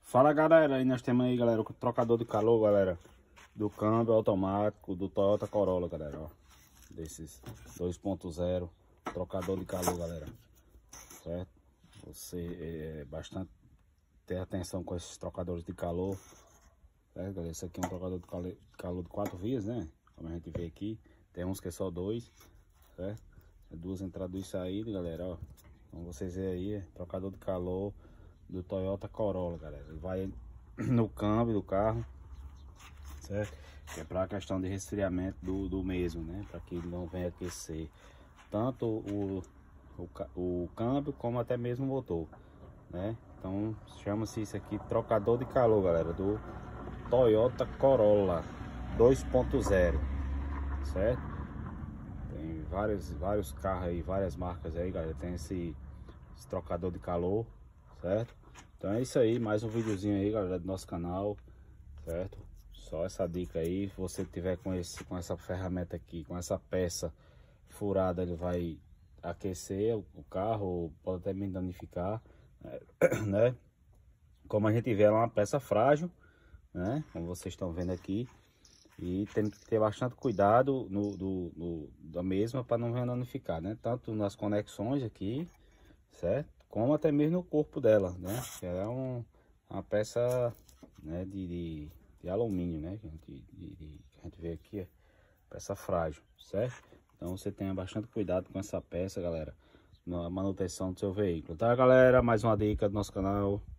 Fala galera, aí nós temos aí galera o trocador de calor, galera, do câmbio automático do Toyota Corolla, galera, ó, desses 2.0 trocador de calor, galera, certo? Você bastante ter atenção com esses trocadores de calor, certo, galera? Esse aqui é um trocador de calor de 4 vias, né? Como a gente vê aqui, tem uns que é só 2, certo? É 2 entradas e saídas, galera, ó. Como vocês veem aí, trocador de calor do Toyota Corolla, galera. Ele vai no câmbio do carro, certo? Que é para questão de resfriamento do mesmo, né? Para que ele não venha aquecer tanto o câmbio como até mesmo o motor, né? Então chama-se isso aqui trocador de calor, galera, do Toyota Corolla 2.0, certo? Tem vários carros aí, várias marcas aí, galera. Tem esse trocador de calor, certo? Então é isso aí, mais um videozinho aí, galera, do nosso canal, certo? Só essa dica aí, se você tiver com essa ferramenta aqui, com essa peça furada, ele vai aquecer o carro, pode até me danificar, né? Como a gente vê, ela é uma peça frágil, né? Como vocês estão vendo aqui. E tem que ter bastante cuidado da mesma para não danificar, né? Tanto nas conexões aqui, certo? Como até mesmo no corpo dela, né? Ela é uma peça, né, de alumínio, né? Que a gente vê aqui, é peça frágil, certo? Então você tenha bastante cuidado com essa peça, galera, na manutenção do seu veículo, tá, galera? Mais uma dica do nosso canal.